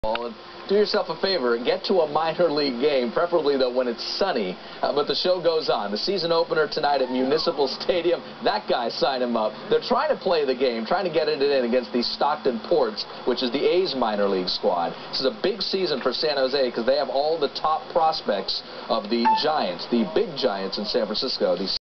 And do yourself a favor and get to a minor league game, preferably though when it's sunny. But the show goes on. The season opener tonight at Municipal Stadium. That guy signed him up. They're trying to play the game, trying to get it in against the Stockton Ports, which is the A's minor league squad. This is a big season for San Jose because they have all the top prospects of the Giants, the big Giants in San Francisco.